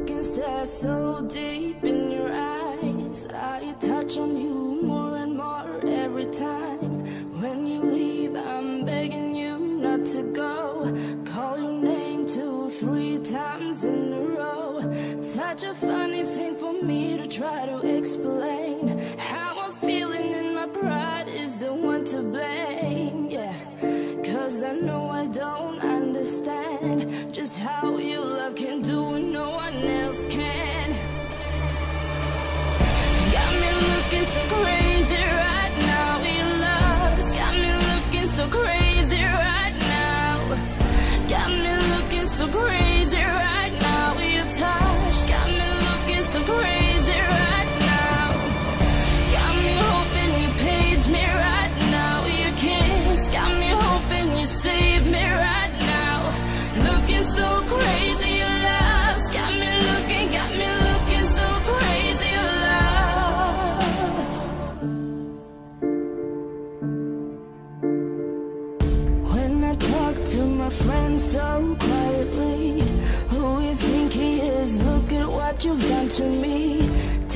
can stare so deep in your eyes. I touch on you more and more every time. When you leave, I'm begging you not to go. Call your name 2, 3 times in a row. Such a funny thing for me to try to explain. How I'm feeling and my pride is the one to blame. Yeah, 'cause I know I don't understand just how your love can do what no one else can. Got me looking so crazy right now. Your love's got me looking so crazy right now. Got me looking so crazy right now. Your touch got me looking so crazy right now. Got me hoping you page me right now. Your kiss got me hoping you save me right now. Looking so crazy, your love's got me looking so crazy, your love. When I talk to my friends so quietly, who you think he is? Look at what you've done to me.